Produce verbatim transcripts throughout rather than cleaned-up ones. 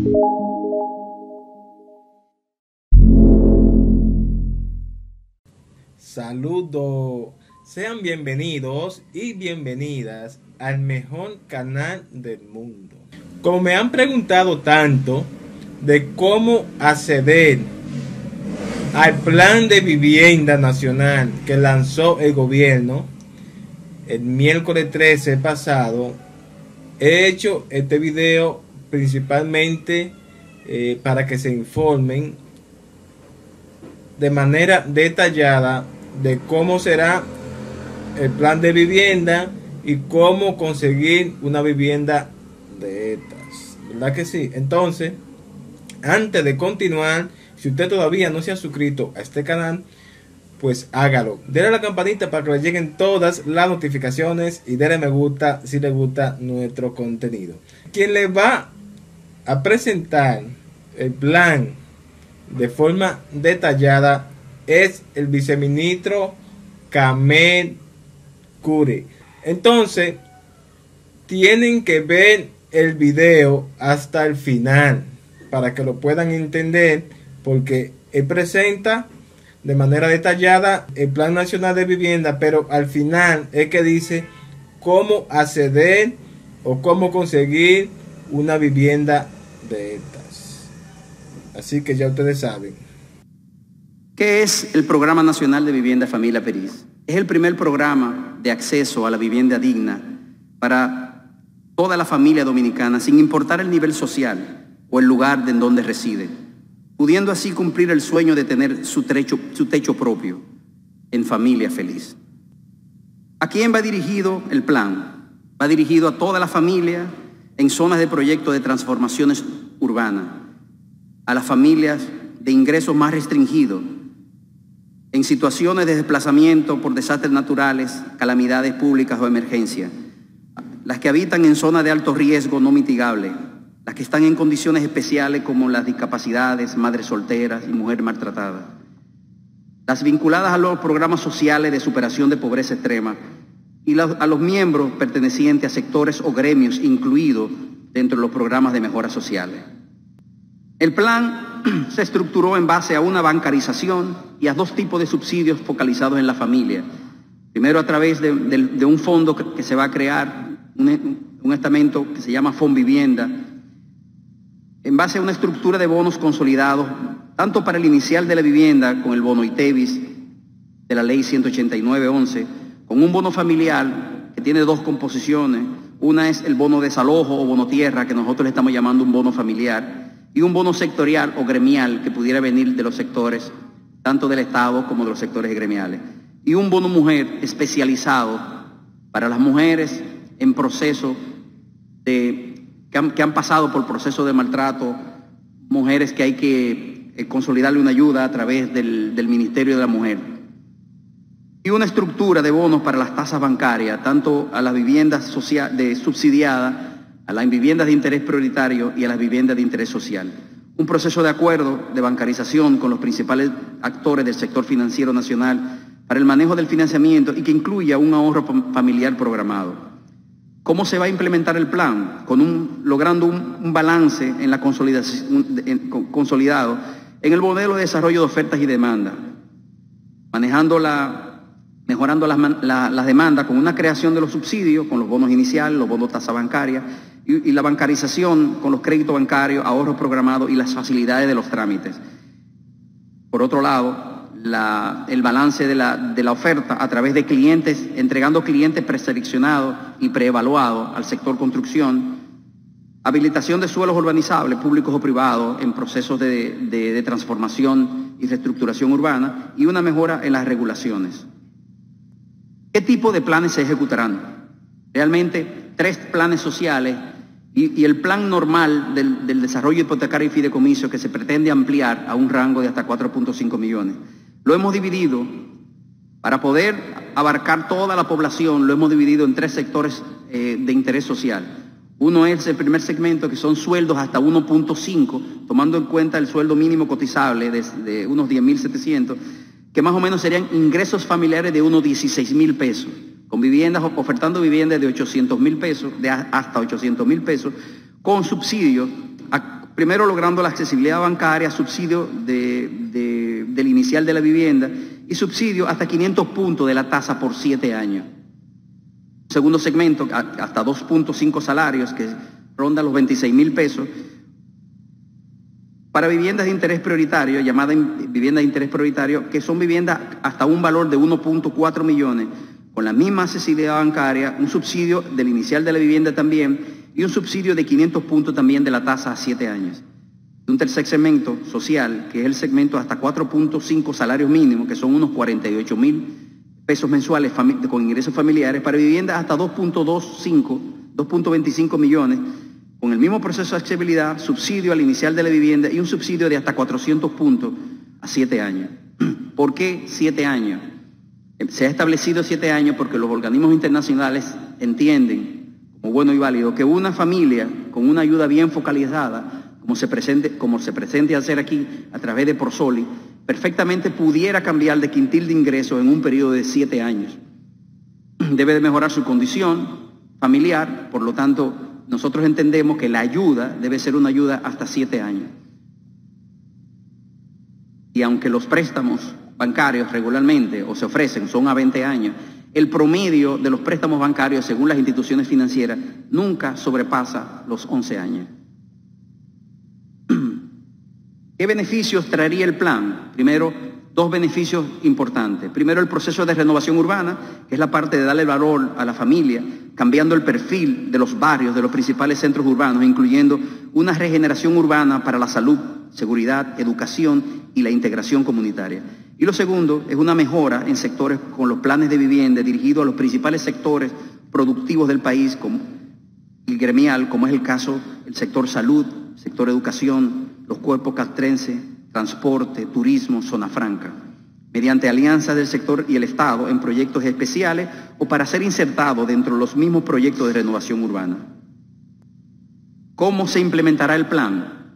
Saludos, sean bienvenidos y bienvenidas al mejor canal del mundo. Como me han preguntado tanto de cómo acceder al plan de vivienda nacional que lanzó el gobierno el miércoles trece pasado, he hecho este video principalmente eh, para que se informen de manera detallada de cómo será el plan de vivienda y cómo conseguir una vivienda de estas, ¿verdad que sí? Entonces, antes de continuar, si usted todavía no se ha suscrito a este canal, pues hágalo. Denle a la campanita para que le lleguen todas las notificaciones y denle me gusta si le gusta nuestro contenido. Quien le va a presentar el plan de forma detallada es el viceministro Kamel Curi. Entonces, tienen que ver el video hasta el final para que lo puedan entender, porque él presenta de manera detallada el Plan Nacional de Vivienda, pero al final es que dice cómo acceder o cómo conseguir una vivienda de estas. Así que ya ustedes saben. ¿Qué es el Programa Nacional de Vivienda Familia Peris? Es el primer programa de acceso a la vivienda digna para toda la familia dominicana, sin importar el nivel social o el lugar en donde reside, pudiendo así cumplir el sueño de tener su techo, su techo propio en familia feliz. ¿A quién va dirigido el plan? Va dirigido a toda la familia en zonas de proyecto de transformaciones urbanas, a las familias de ingresos más restringidos, en situaciones de desplazamiento por desastres naturales, calamidades públicas o emergencias, las que habitan en zonas de alto riesgo no mitigable, las que están en condiciones especiales como las discapacidades, madres solteras y mujeres maltratadas, las vinculadas a los programas sociales de superación de pobreza extrema y a los miembros pertenecientes a sectores o gremios incluidos dentro de los programas de mejoras sociales. El plan se estructuró en base a una bancarización y a dos tipos de subsidios focalizados en la familia. Primero, a través de, de, de un fondo que, que se va a crear, un, un estamento que se llama Fonvivienda, en base a una estructura de bonos consolidados, tanto para el inicial de la vivienda con el bono ITEVIS de la ley ciento ochenta y nueve once, con un bono familiar que tiene dos composiciones. Una es el bono desalojo o bono tierra, que nosotros le estamos llamando un bono familiar, y un bono sectorial o gremial que pudiera venir de los sectores, tanto del Estado como de los sectores gremiales. Y un bono mujer especializado para las mujeres en proceso de, que han, que han pasado por proceso de maltrato, mujeres que hay que eh, consolidarle una ayuda a través del, del Ministerio de la Mujer. Y una estructura de bonos para las tasas bancarias, tanto a las viviendas social, de subsidiadas, a las viviendas de interés prioritario y a las viviendas de interés social. Un proceso de acuerdo de bancarización con los principales actores del sector financiero nacional para el manejo del financiamiento y que incluya un ahorro familiar programado. ¿Cómo se va a implementar el plan? Con un, logrando un, un balance en la consolidación, en, consolidado en el modelo de desarrollo de ofertas y demandas, manejando la, mejorando las, la, las demandas con una creación de los subsidios, con los bonos iniciales, los bonos tasa bancaria, y, y la bancarización con los créditos bancarios, ahorros programados y las facilidades de los trámites. Por otro lado, la, el balance de la, de la oferta a través de clientes, entregando clientes preseleccionados y preevaluados al sector construcción, habilitación de suelos urbanizables, públicos o privados, en procesos de, de, de transformación y reestructuración urbana, y una mejora en las regulaciones. ¿Qué tipo de planes se ejecutarán? Realmente, tres planes sociales y, y el plan normal del, del desarrollo hipotecario y fideicomiso, que se pretende ampliar a un rango de hasta cuatro punto cinco millones. Lo hemos dividido, para poder abarcar toda la población, lo hemos dividido en tres sectores eh, de interés social. Uno es el primer segmento, que son sueldos hasta uno punto cinco, tomando en cuenta el sueldo mínimo cotizable de, de unos diez mil setecientos, que más o menos serían ingresos familiares de unos dieciséis mil pesos, con viviendas, ofertando viviendas de ochocientos mil pesos, de hasta ochocientos mil pesos, con subsidios a, Primero, logrando la accesibilidad bancaria, subsidio de, de, del inicial de la vivienda y subsidio hasta quinientos puntos de la tasa por siete años. Segundo segmento, hasta dos punto cinco salarios, que ronda los veintiséis mil pesos. Para viviendas de interés prioritario, llamadas viviendas de interés prioritario, que son viviendas hasta un valor de uno punto cuatro millones, con la misma accesibilidad bancaria, un subsidio del inicial de la vivienda también, y un subsidio de quinientos puntos también de la tasa a siete años. Un tercer segmento social, que es el segmento hasta cuatro punto cinco salarios mínimos, que son unos cuarenta y ocho mil pesos mensuales con ingresos familiares, para viviendas hasta dos punto veinticinco, dos punto veinticinco millones, con el mismo proceso de accesibilidad, subsidio al inicial de la vivienda y un subsidio de hasta cuatrocientos puntos a siete años. ¿Por qué siete años? Se ha establecido siete años porque los organismos internacionales entienden, como bueno y válido, que una familia con una ayuda bien focalizada, como se presente, como se presente a hacer aquí a través de Prosoli, perfectamente pudiera cambiar de quintil de ingresos en un periodo de siete años. Debe de mejorar su condición familiar, por lo tanto, nosotros entendemos que la ayuda debe ser una ayuda hasta siete años. Y aunque los préstamos bancarios regularmente o se ofrecen son a veinte años, el promedio de los préstamos bancarios, según las instituciones financieras, nunca sobrepasa los once años. ¿Qué beneficios traería el plan? Primero, dos beneficios importantes. Primero, el proceso de renovación urbana, que es la parte de darle valor a la familia, cambiando el perfil de los barrios, de los principales centros urbanos, incluyendo una regeneración urbana para la salud, seguridad, educación y la integración comunitaria. Y lo segundo es una mejora en sectores con los planes de vivienda dirigidos a los principales sectores productivos del país como el gremial, como es el caso del sector salud, sector educación, los cuerpos castrenses, transporte, turismo, zona franca, mediante alianzas del sector y el Estado en proyectos especiales o para ser insertado dentro de los mismos proyectos de renovación urbana. ¿Cómo se implementará el plan?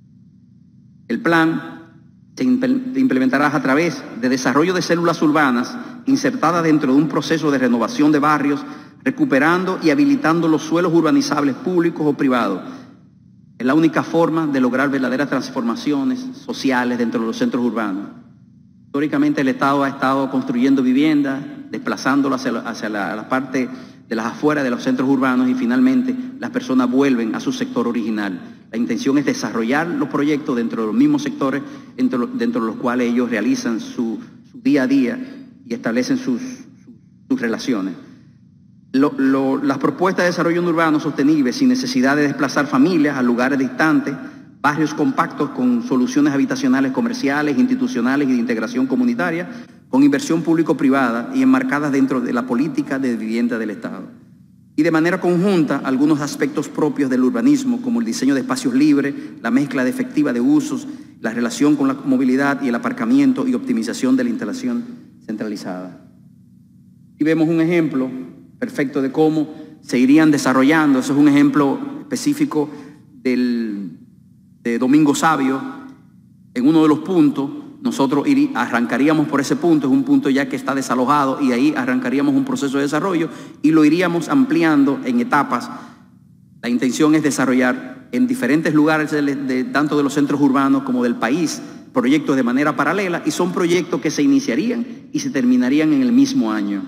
El plan se implementará a través de desarrollo de células urbanas insertadas dentro de un proceso de renovación de barrios, recuperando y habilitando los suelos urbanizables públicos o privados. Es la única forma de lograr verdaderas transformaciones sociales dentro de los centros urbanos. Históricamente el Estado ha estado construyendo viviendas, desplazándolo hacia la, hacia la, la parte de las afueras de los centros urbanos y finalmente las personas vuelven a su sector original. La intención es desarrollar los proyectos dentro de los mismos sectores dentro, dentro de los cuales ellos realizan su, su día a día y establecen sus, sus, sus relaciones. Lo, lo, las propuestas de desarrollo urbano sostenible sin necesidad de desplazar familias a lugares distantes, barrios compactos con soluciones habitacionales comerciales, institucionales y de integración comunitaria, con inversión público-privada y enmarcadas dentro de la política de vivienda del Estado. Y de manera conjunta, algunos aspectos propios del urbanismo, como el diseño de espacios libres, la mezcla de efectiva de usos, la relación con la movilidad y el aparcamiento y optimización de la instalación centralizada. Y vemos un ejemplo perfecto de cómo se irían desarrollando. Eso es un ejemplo específico del, de Domingo Sabio. En uno de los puntos, nosotros irí, arrancaríamos por ese punto, es un punto ya que está desalojado, y ahí arrancaríamos un proceso de desarrollo y lo iríamos ampliando en etapas. La intención es desarrollar en diferentes lugares, de, de, tanto de los centros urbanos como del país, proyectos de manera paralela, y son proyectos que se iniciarían y se terminarían en el mismo año.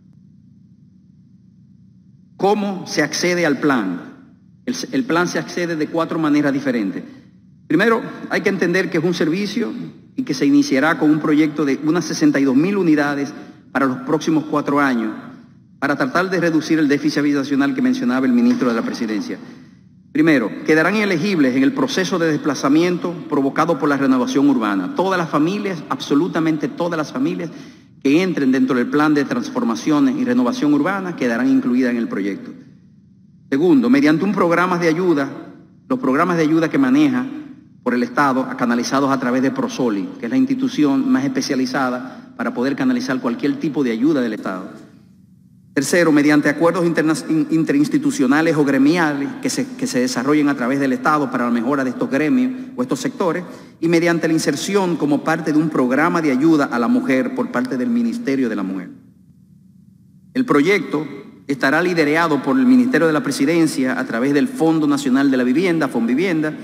¿Cómo se accede al plan? El, el plan se accede de cuatro maneras diferentes. Primero, hay que entender que es un servicio y que se iniciará con un proyecto de unas sesenta y dos mil unidades para los próximos cuatro años, para tratar de reducir el déficit habitacional que mencionaba el ministro de la Presidencia. Primero, quedarán elegibles en el proceso de desplazamiento provocado por la renovación urbana. Todas las familias, absolutamente todas las familias que entren dentro del plan de transformaciones y renovación urbana quedarán incluidas en el proyecto. Segundo, mediante un programa de ayuda, los programas de ayuda que maneja por el Estado, canalizados a través de Prosoli, que es la institución más especializada para poder canalizar cualquier tipo de ayuda del Estado. Tercero, mediante acuerdos interinstitucionales o gremiales que se, que se desarrollen a través del Estado para la mejora de estos gremios o estos sectores, y mediante la inserción como parte de un programa de ayuda a la mujer por parte del Ministerio de la Mujer. El proyecto estará liderado por el Ministerio de la Presidencia a través del Fondo Nacional de la Vivienda, Fonvivienda,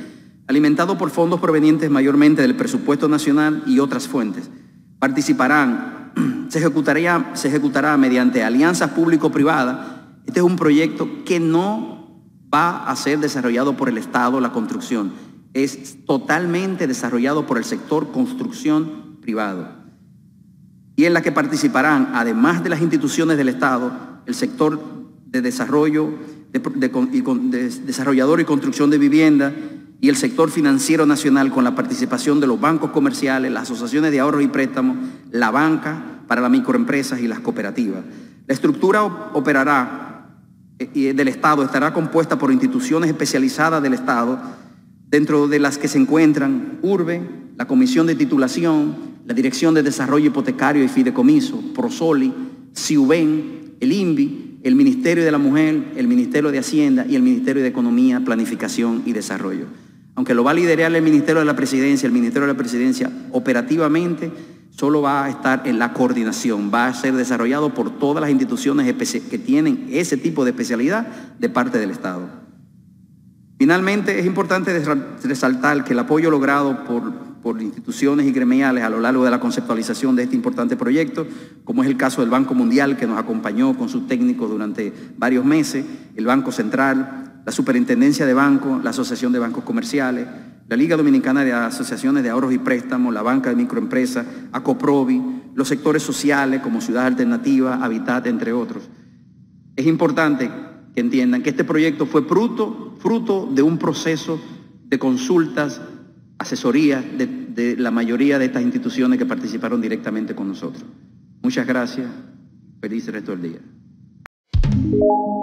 alimentado por fondos provenientes mayormente del presupuesto nacional y otras fuentes. Participarán, se ejecutará, se ejecutará mediante alianzas público-privadas. Este es un proyecto que no va a ser desarrollado por el Estado, la construcción. Es totalmente desarrollado por el sector construcción privado. Y en la que participarán, además de las instituciones del Estado, el sector de desarrollo, de, de, de, de desarrollador y construcción de vivienda y el sector financiero nacional, con la participación de los bancos comerciales, las asociaciones de ahorros y préstamos, la banca para las microempresas y las cooperativas. La estructura operará eh, del Estado estará compuesta por instituciones especializadas del Estado, dentro de las que se encuentran URBE, la Comisión de Titulación, la Dirección de Desarrollo Hipotecario y Fideicomiso, PROSOLI, CIUBEN, el INVI, el Ministerio de la Mujer, el Ministerio de Hacienda y el Ministerio de Economía, Planificación y Desarrollo. Aunque lo va a liderar el Ministerio de la Presidencia, el Ministerio de la Presidencia operativamente solo va a estar en la coordinación, va a ser desarrollado por todas las instituciones que tienen ese tipo de especialidad de parte del Estado. Finalmente, es importante resaltar que el apoyo logrado por, por instituciones y gremiales a lo largo de la conceptualización de este importante proyecto, como es el caso del Banco Mundial, que nos acompañó con sus técnicos durante varios meses, el Banco Central, la Superintendencia de Bancos, la Asociación de Bancos Comerciales, la Liga Dominicana de Asociaciones de Ahorros y Préstamos, la Banca de Microempresas, ACOPROVI, los sectores sociales como Ciudad Alternativa, Habitat, entre otros. Es importante que entiendan que este proyecto fue fruto, fruto de un proceso de consultas, asesorías de, de la mayoría de estas instituciones que participaron directamente con nosotros. Muchas gracias. Feliz resto del día.